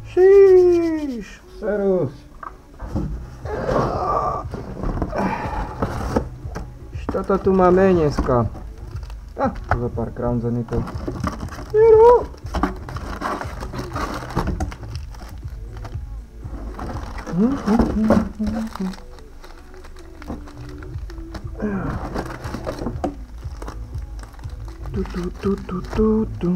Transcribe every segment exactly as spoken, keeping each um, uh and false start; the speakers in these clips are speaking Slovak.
Šíš, serus. Čo to tu máme dneska? Ah, tu za pár Crown Zenithov. Jero! Tu tu tu tu tu tu.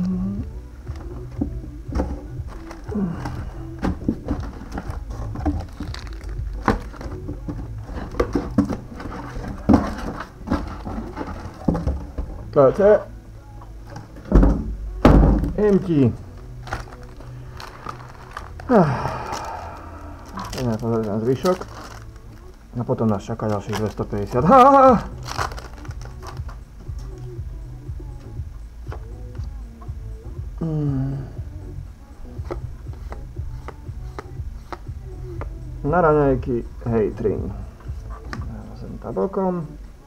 Poďte. Empty. Ideme pozrieť na zvyšok. A potom nás čaká ďalších dvestopäťdesiat. Ha, ha, ha. Hmm. Na raňajky hejtrin. Sem tá bokom.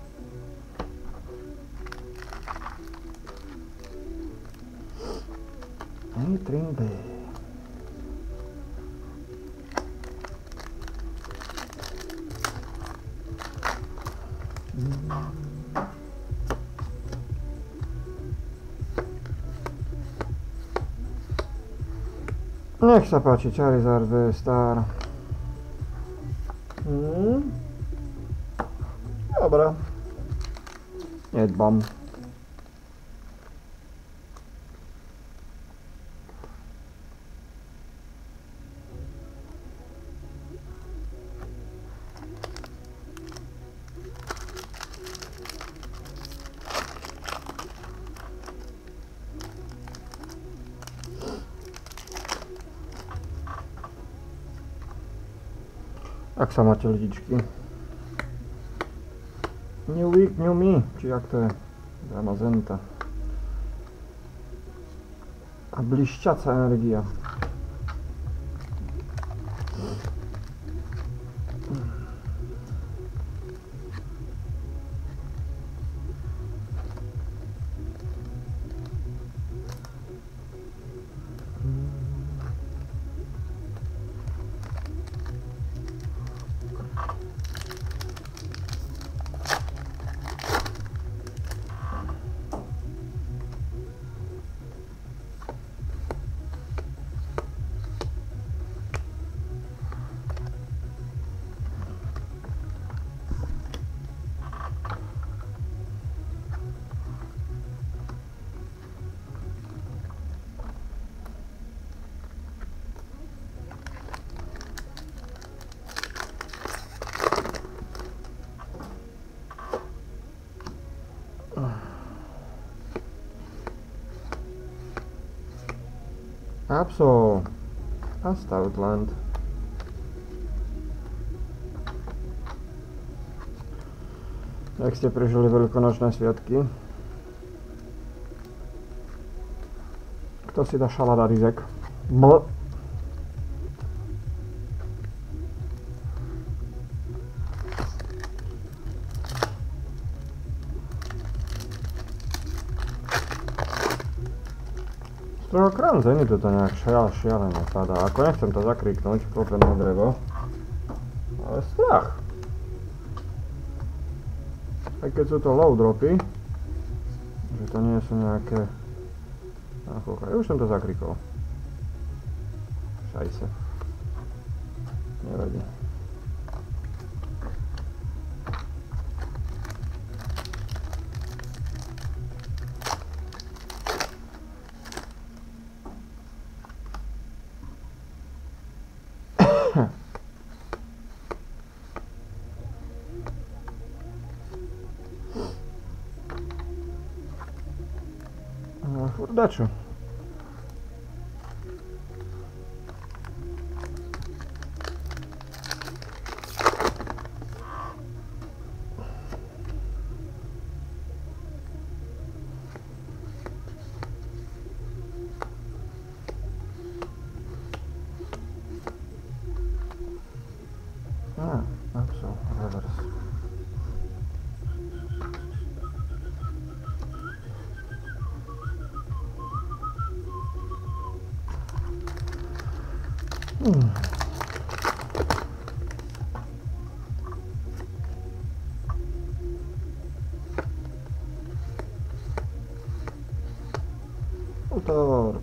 Hejtrin B. Nech sa páči, Charizard V-Star. Hmm. Dobre. Nedbám. Ak sa máte ľudičky. New week, new me, či jak to je? Drama Zenta. A blišťaca energia. Absol a Stoutland. Jak ste prežili veľkonočné sviatky? Kto si dá šalát a rizek? Bl. Toho Crown Zenithu to nejak šial, šialené padá. Ako nechcem to zakriknúť, kopem na drevo. Ale strach. Aj keď sú to low dropy, že to nie sú nejaké... Ja už som to zakrikol. Šajse. Nevadí. No, furt dačo. Ah, Absol, reverse. Hmm. Motor.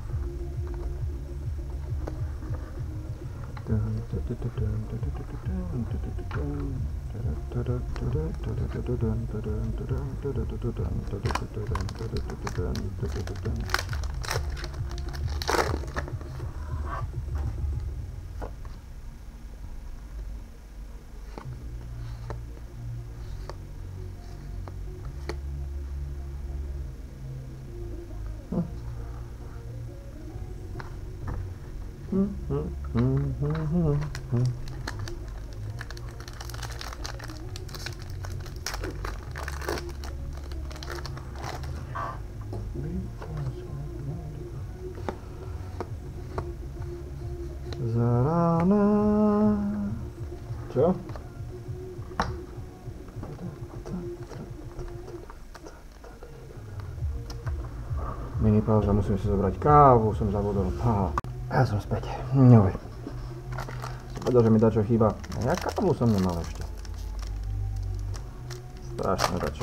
Zarana. Čo? Mini pauza, musím si zobrať kávu, som zabudol. Aha, ja som späť. Ňoj. Povedal, že mi dačo chýba. A ja kávu som nemal ešte. Strašne dačo.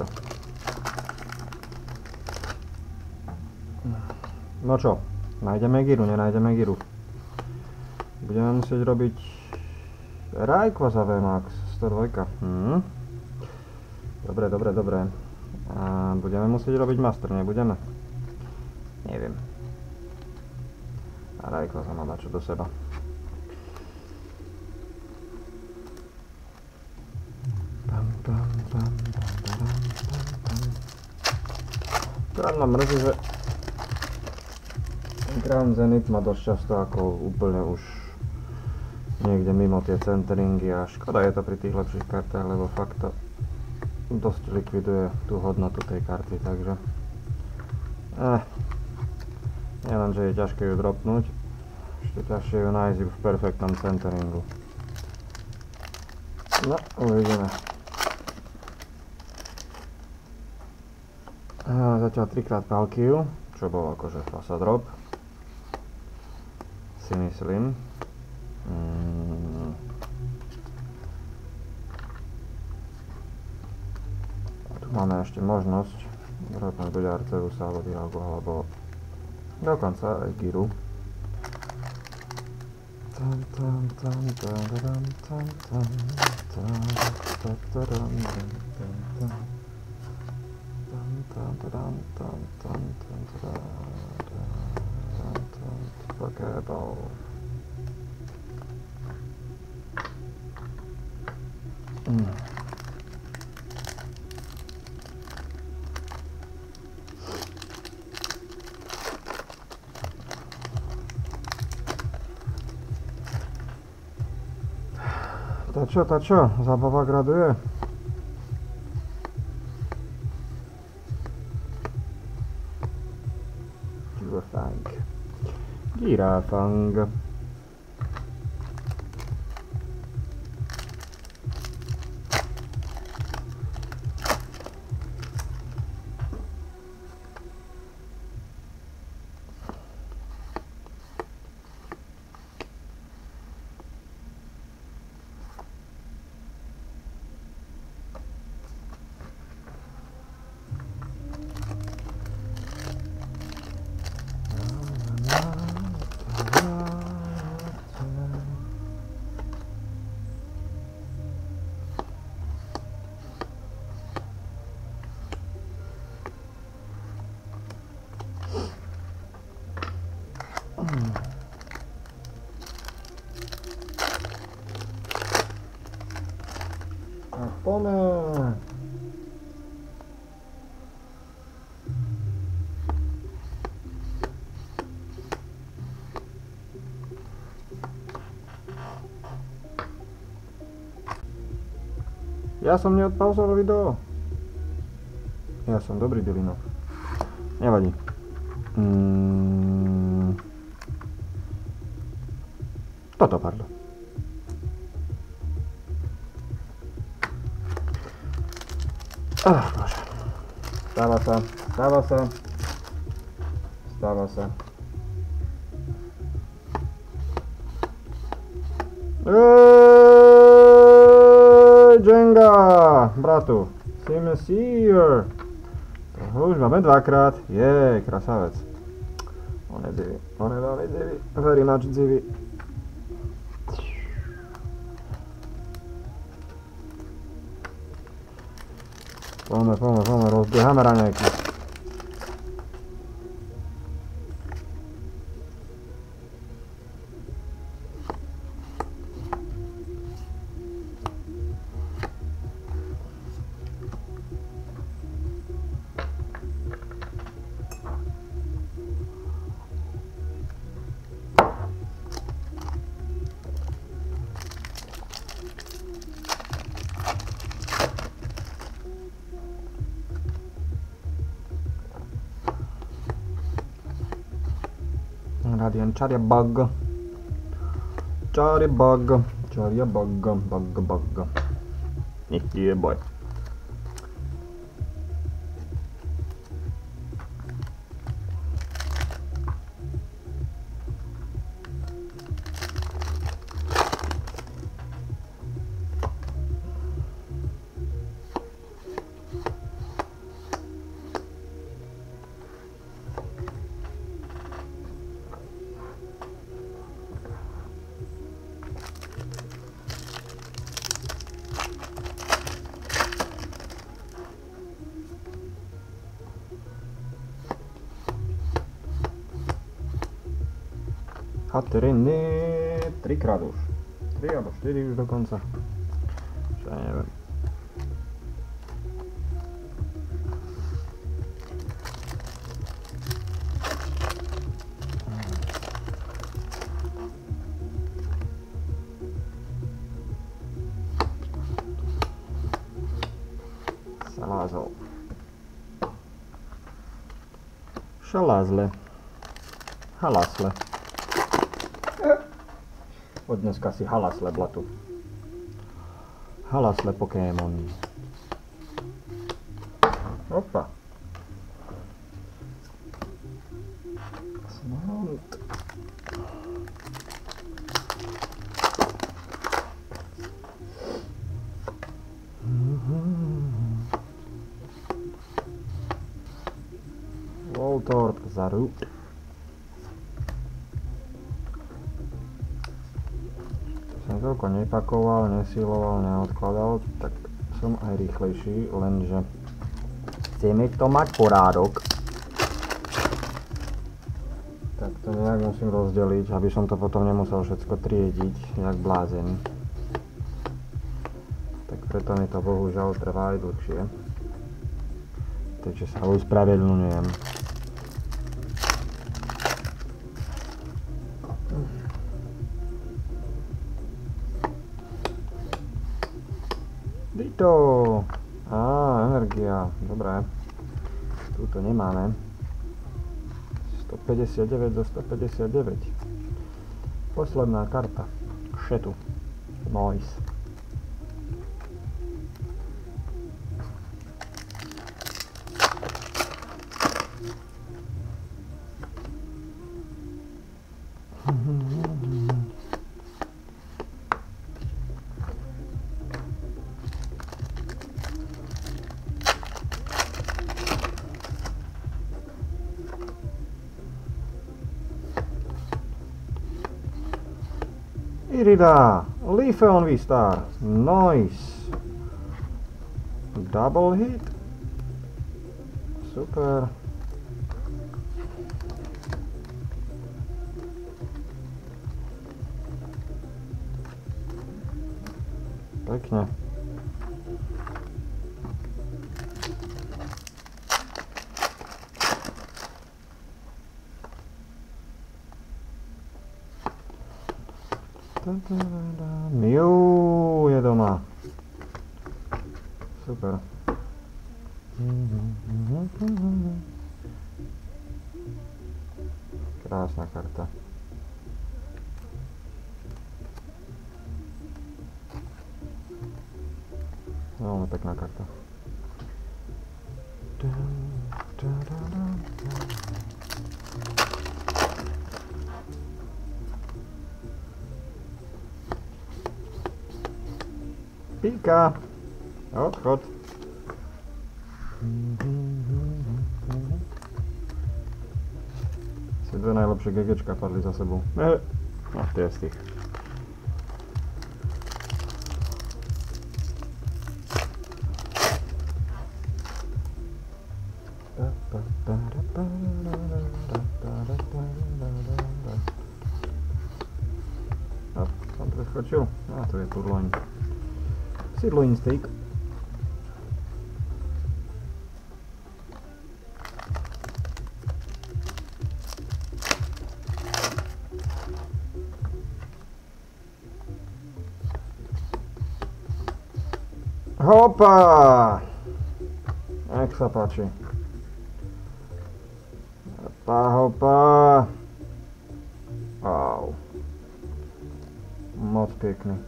No čo? Nájdeme Giru, nenájdeme Giru. Budeme musieť robiť Rayquaza vé max sto dva. Hm. Dobre, dobre, dobre. A budeme musieť robiť Master, nebudeme? Neviem. A Rayquaza má dačo do seba. Pam, pam, pam, pam, pam, pam, pam. Krát ma mrzí, že Crown Zenith má dosť často ako úplne už niekde mimo tie centeringy a škoda je to pri tých lepších kartách, lebo fakt to dosť likviduje tú hodnotu tej karty, takže eh, nielen, že je ťažké ju dropnúť, ešte ťažšie ju nájsť v perfektnom centeringu. No, uvidíme. A zatiaľ trikrát Palkiu, čo bol akože fasa drop, si myslím. Mm. Tu máme ešte možnosť dropnúť buď Arceusa alebo Dialgu, alebo dokonca aj Giru. Tam, tam, tam, tam, tam, tam, tam, tam, tam, tam, tam, tam, tam, Pokéball. Mm. Tá čo, tá čo? Zábava graduje? Girafang. Girafang. Pomer. Ja som neodpauzoval video. Ja som dobrý Dilino. Nevadí. Mm. Toto padlo. Ah, bože. Stáva sa, stáva sa, stáva sa. Ej, Jenga, bratu. Sim here. Toho už máme dvakrát. Jej, krasavec. On je divý. On je veľmi divý. Very much divý. Poďme, poďme, poďme, rozbiehame raňajky. Radian Chariabug. Chariabug. Chariabug. Bug, bug. Yeah, boy. Hateriny, trikrát už. Tri alebo štyri už dokonca. Čo ja neviem. Salázol. Šalázle. Halasle. Od dneska si halasle blatu. Halasle Pokémon. Opa. Smart. Voltorb za root. Som toľko nepakoval, nesiloval, neodkladal, tak som aj rýchlejší, lenže chceme to mať porádok. Tak to nejak musím rozdeliť, aby som to potom nemusel všetko triediť, jak blázen. Tak preto mi to bohužiaľ trvá aj dlhšie. Takže sa uspravedlňujem. Dito! Á, energia, dobré. Túto nemáme. stopäťdesiatdeväť do stopäťdesiatdeväť. Posledná karta. Šetu. Nice. Irida, Leafeon V-Star, nice. Double hit. Super. Pekne. Mew je doma. Super. Krásna karta. Veľmi pekná karta. Píka. Odchod. Si dve najlepšie gegečka padli za sebou. No, tie z tých. No, som preskočil. A tu je turloň. Sirloin steak. Hopa! Nech sa páči. Hopa, hopa. Wow. Moc pekný.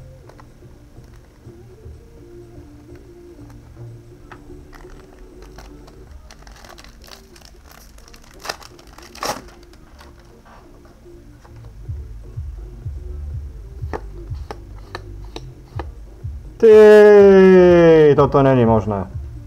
Ty, toto není možné.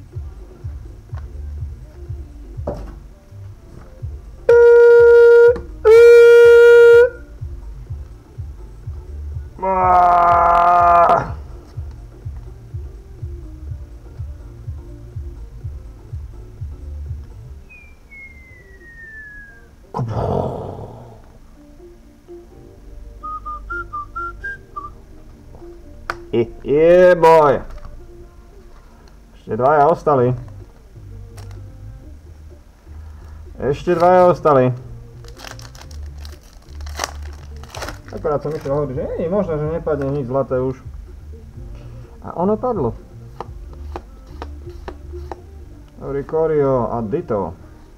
Yeah, boy. Ešte dvaja ostali. Ešte dvaja ostali. Akorát som išiel hovoriť, že nie je možné, že nepadne nič zlaté už. A ono padlo. Ricorio a Ditto.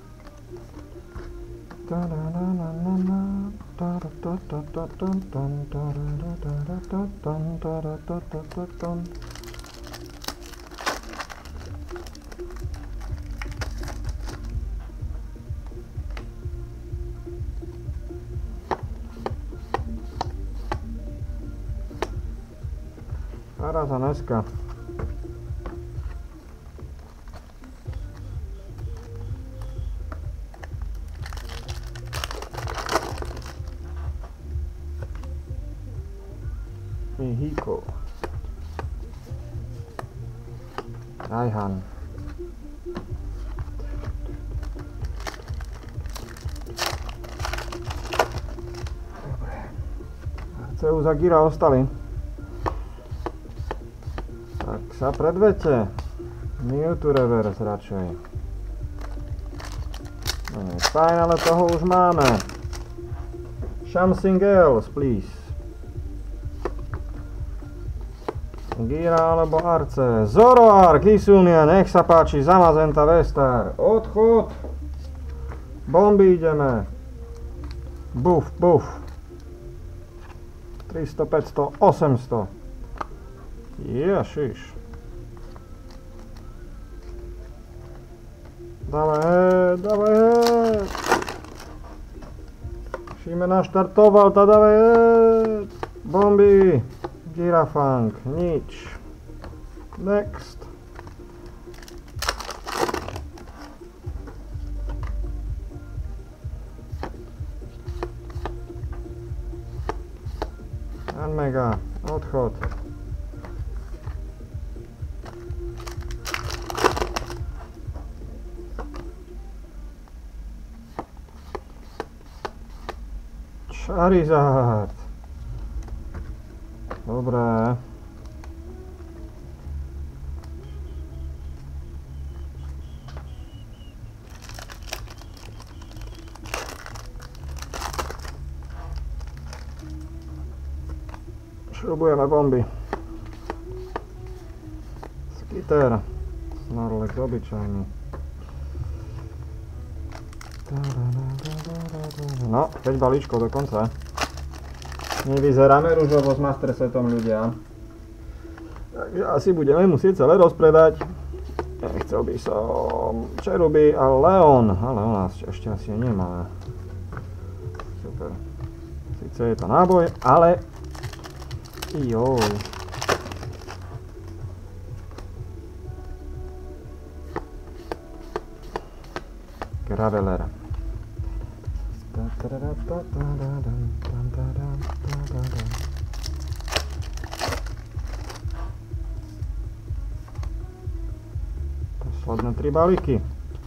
Paráza dneska. Mihiko. Raihan. Dobre. Arceus a Gira ostali. Tak sa predvete. Mewtwo reverse radšej. No nie, fajn, ale toho už máme. Something else, please. Gira alebo Arce. Zoroark, Isunia, nech sa páči, Zamazenta, Vestar. Odchod. Bomby ideme. Buf, buf. tristo, päťsto, osemsto. Ježiš. Dávaj head, dávaj head. Šíme naštartoval, tá dávaj head. Bomby. Girafang, nič. Next. Mega, odchod. Charizard. Dobré. Šrubujeme bomby. Skitter. Snorlax obyčajný. No, päť balíčkov dokonca. Nevyzeráme ružovo s Master Setom, ľudia. Takže asi budeme musieť celé rozpredať. Nechcel by som Cheruby a Leon. Ale on nás ešte asi nemá. Super. Sice je to náboj, ale... Joj. Graveler. Posledné tri balíky.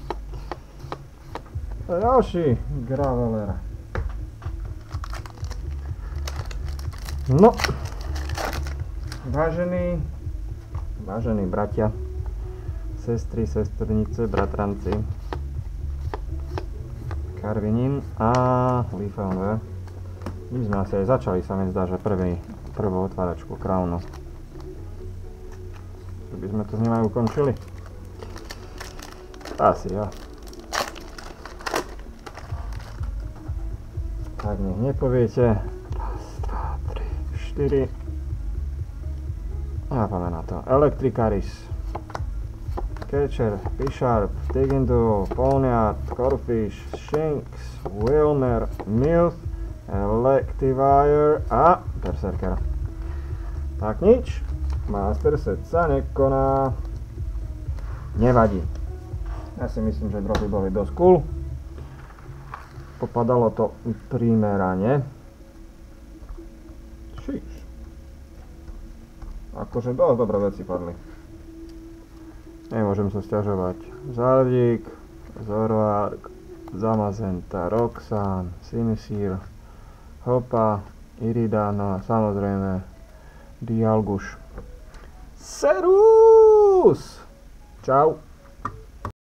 A ďalší Graveler. No, vážení, vážení bratia, sestry, sestrnice, bratranci, Karvinín a Leafeon V. My sme asi aj začali, sa mi zdá, že prvý, prvú otváračku Crownu. By sme to s ním aj ukončili? Asi jo. Tak nech nepoviete. Raz, dva, tri, štyri. Nápame na to. Electricaris, Catcher, Bisharp, Digging Duo, Ponyard, Corfish, Shinx, Wilmer, Milf, Electivire a Berserker. Tak nič, Master Set sa nekoná. Nevadí. Ja si myslím, že dropy boli dosť cool. Popadalo to primerane. Šiš. Akože dosť dobré veci padli. Nemôžem sa sťažovať. Zardík, Zoroark, Zamazenta, Roxanne, Sinisir, Hopa, Irida, no a samozrejme Dialguš. Serus! Čau!